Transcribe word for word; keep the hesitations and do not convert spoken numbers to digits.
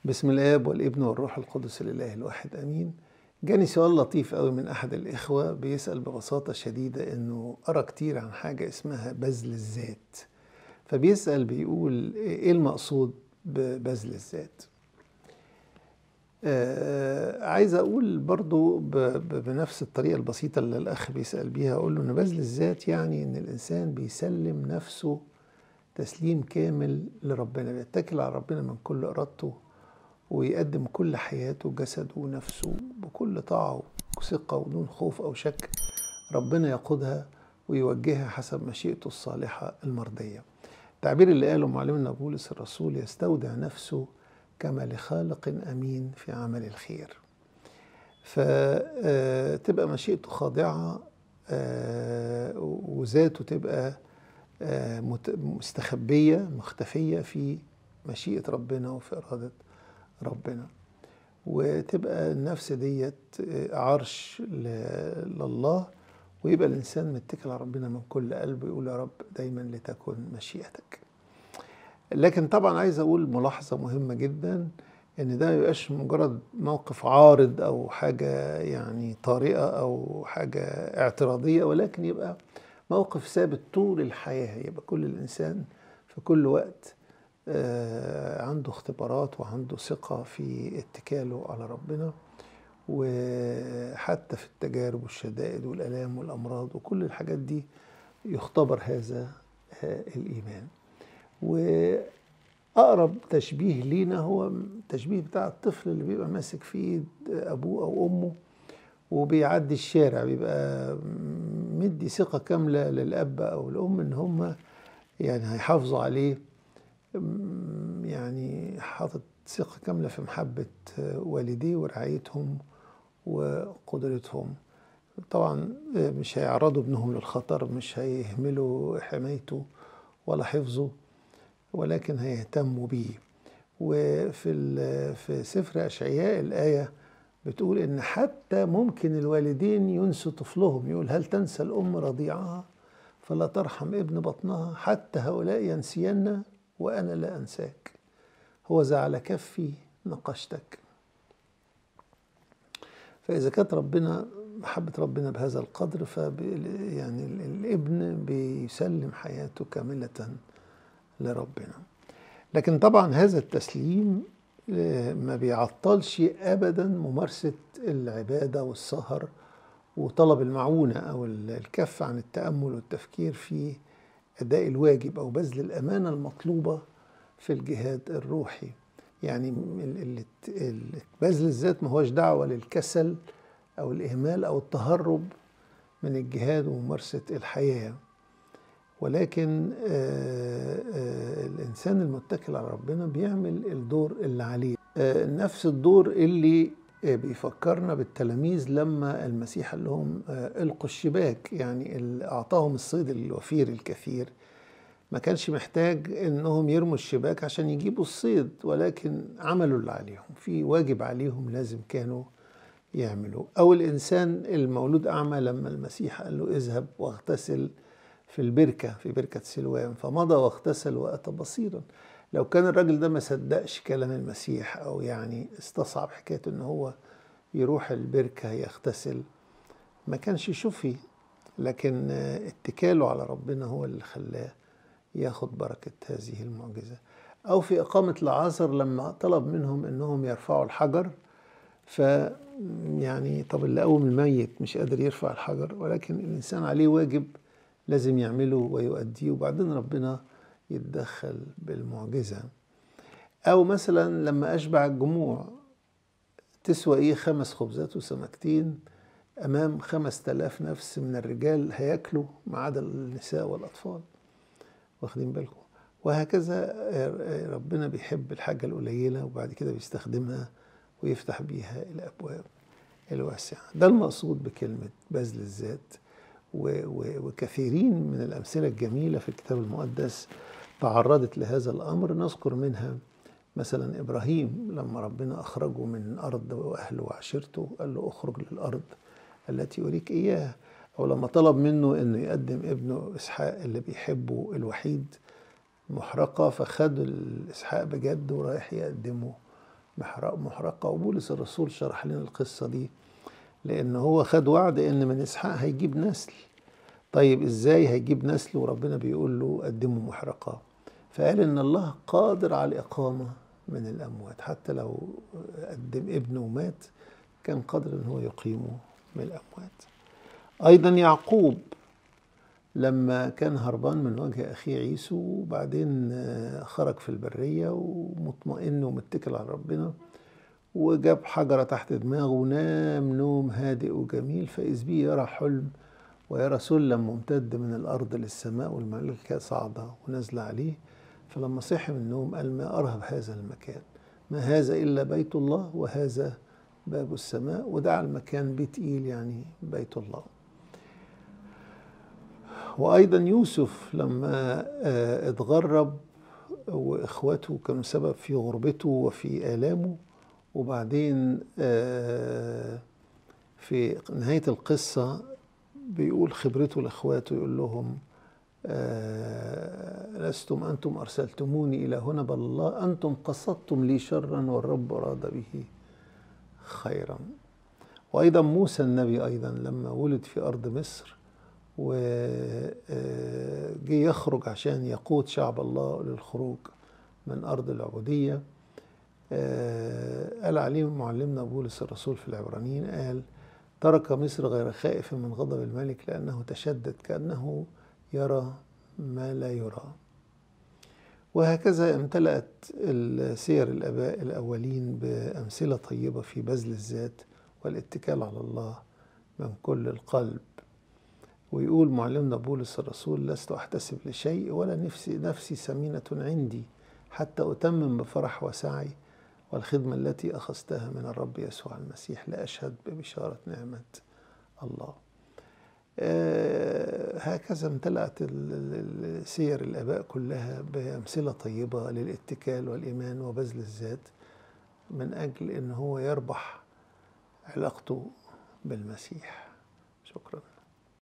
بسم الآب والابن والروح القدس الإله الواحد أمين. جاني سؤال لطيف قوي من أحد الإخوة بيسأل ببساطة شديدة إنه قرأ كتير عن حاجة اسمها بذل الذات، فبيسأل بيقول إيه المقصود ببذل الذات؟ آه عايز أقول برضو بنفس الطريقة البسيطة اللي الأخ بيسأل بيها، أقول له إن بذل الذات يعني إن الإنسان بيسلم نفسه تسليم كامل لربنا، بيتكل على ربنا من كل إرادته ويقدم كل حياته جسده ونفسه بكل طاعة وثقة ودون خوف أو شك. ربنا يقودها ويوجهها حسب مشيئته الصالحة المرضية. التعبير اللي قاله معلمنا بولس الرسول: يستودع نفسه كما لخالق أمين في عمل الخير. فتبقى مشيئته خاضعة وذاته تبقى مستخبية مختفية في مشيئة ربنا وفي إرادة ربنا، وتبقى النفس ديت عرش لله، ويبقى الإنسان متكل على ربنا من كل قلبه، يقول يا رب دايما لتكن مشيئتك. لكن طبعا عايز أقول ملاحظة مهمة جدا، إن ده ما يبقاش مجرد موقف عارض أو حاجة يعني طارئة أو حاجة اعتراضية، ولكن يبقى موقف ثابت طول الحياة. يبقى كل الإنسان في كل وقت عنده اختبارات وعنده ثقة في اتكاله على ربنا، وحتى في التجارب والشدائد والآلام والأمراض وكل الحاجات دي يختبر هذا الإيمان. وأقرب تشبيه لينا هو التشبيه بتاع الطفل اللي بيبقى ماسك في ايد أبوه أو أمه وبيعدي الشارع، بيبقى مدي ثقة كاملة للأب أو الأم إن هم يعني هيحافظوا عليه، يعني حاطط ثقة كاملة في محبة والديه ورعايتهم وقدرتهم. طبعا مش هيعرضوا ابنهم للخطر، مش هيهملوا حمايته ولا حفظه، ولكن هيهتموا بيه. وفي في سفر أشعياء الآية بتقول إن حتى ممكن الوالدين ينسوا طفلهم، يقول هل تنسى الأم رضيعها فلا ترحم ابن بطنها، حتى هؤلاء ينسين وأنا لا أنساك، هو ذا على كفي نقشتك. فإذا كانت ربنا محبة ربنا بهذا القدر، ف يعني الابن بيسلم حياته كاملة لربنا. لكن طبعا هذا التسليم ما بيعطلش أبدا ممارسة العبادة والسهر وطلب المعونة أو الكف عن التأمل والتفكير في أداء الواجب أو بذل الأمانة المطلوبة في الجهاد الروحي. يعني بذل الذات ما هوش دعوة للكسل أو الإهمال أو التهرب من الجهاد وممارسة الحياة، ولكن الإنسان المتكل على ربنا بيعمل الدور اللي عليه، نفس الدور اللي بيفكرنا بالتلاميذ لما المسيح قال لهم القوا الشباك، يعني اللي أعطاهم الصيد الوفير الكثير ما كانش محتاج انهم يرموا الشباك عشان يجيبوا الصيد، ولكن عملوا اللي عليهم، في واجب عليهم لازم كانوا يعملوا. او الانسان المولود اعمى لما المسيح قال له اذهب واغتسل في البركة في بركة سلوان، فمضى واغتسل واتى بصيرا. لو كان الراجل ده ما صدقش كلام المسيح او يعني استصعب حكاية ان هو يروح البركة يغتسل ما كانش شفي، لكن اتكاله على ربنا هو اللي خلاه ياخد بركة هذه المعجزة. أو في إقامة لعازر لما طلب منهم أنهم يرفعوا الحجر، ف يعني طب اللي قوم الميت مش قادر يرفع الحجر، ولكن الإنسان عليه واجب لازم يعمله ويؤديه، وبعدين ربنا يتدخل بالمعجزة. أو مثلا لما أشبع الجموع، تسوى إيه خمس خبزات وسمكتين أمام خمس تلاف نفس من الرجال هياكلوا ما عدا النساء والأطفال، واخدين بالكم؟ وهكذا ربنا بيحب الحاجة القليلة وبعد كده بيستخدمها ويفتح بيها الأبواب الواسعة. ده المقصود بكلمة بذل الذات. وكثيرين من الأمثلة الجميلة في الكتاب المقدس تعرضت لهذا الأمر. نذكر منها مثلا إبراهيم لما ربنا أخرجه من أرض وأهله وعشيرته، قال له أخرج للأرض التي أريك إياها. أو لما طلب منه أنه يقدم ابنه إسحاق اللي بيحبه الوحيد محرقة، فخد الإسحاق بجد ورايح يقدمه محرقة. وبولس الرسول شرح لنا القصة دي، لأن هو خد وعد إن من إسحاق هيجيب نسل. طيب إزاي هيجيب نسل وربنا بيقول له قدموا محرقة؟ فقال إن الله قادر على الإقامة من الأموات، حتى لو قدم ابنه ومات كان قادر إن هو يقيمه من الأموات. أيضا يعقوب لما كان هربان من وجه أخيه عيسو، وبعدين خرج في البرية ومطمئن ومتكل على ربنا، وجاب حجرة تحت دماغه ونام نوم هادئ وجميل، فإذ بيه يرى حلم ويرى سلم ممتد من الأرض للسماء والملائكة صاعدة ونازلة عليه. فلما صحي من النوم قال ما أرهب هذا المكان، ما هذا إلا بيت الله وهذا باب السماء، ودعا المكان بيت إيل يعني بيت الله. وأيضا يوسف لما اتغرب وإخواته كانوا سبب في غربته وفي آلامه، وبعدين في نهاية القصة بيقول خبرته لإخواته، يقول لهم لستم أنتم أرسلتموني إلى هنا بل الله، أنتم قصدتم لي شرا والرب أراد به خيرا. وأيضا موسى النبي أيضا لما ولد في أرض مصر وجي يخرج عشان يقود شعب الله للخروج من أرض العبودية، قال عليه معلمنا بولس الرسول في العبرانيين، قال ترك مصر غير خائف من غضب الملك لأنه تشدد كأنه يرى ما لا يرى. وهكذا امتلأت السير الآباء الأولين بأمثلة طيبة في بذل الذات والاتكال على الله من كل القلب. ويقول معلمنا بولس الرسول لست أحتسب لشيء ولا نفسي نفسي سمينة عندي حتى أتمم بفرح وسعي والخدمة التي أخذتها من الرب يسوع المسيح لأشهد ببشارة نعمة الله. آه هكذا امتلأت سير الآباء كلها بأمثلة طيبة للاتكال والإيمان وبذل الذات من أجل أن هو يربح علاقته بالمسيح. شكرا.